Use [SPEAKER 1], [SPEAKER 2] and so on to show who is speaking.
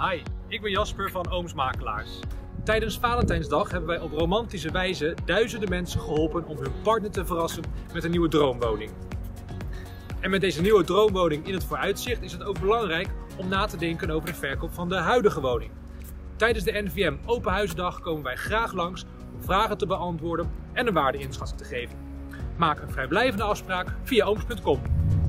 [SPEAKER 1] Hi, ik ben Jasper van Ooms Makelaars. Tijdens Valentijnsdag hebben wij op romantische wijze duizenden mensen geholpen om hun partner te verrassen met een nieuwe droomwoning. En met deze nieuwe droomwoning in het vooruitzicht is het ook belangrijk om na te denken over de verkoop van de huidige woning. Tijdens de NVM Open Huizendag komen wij graag langs om vragen te beantwoorden en een waardeinschatting te geven. Maak een vrijblijvende afspraak via ooms.com.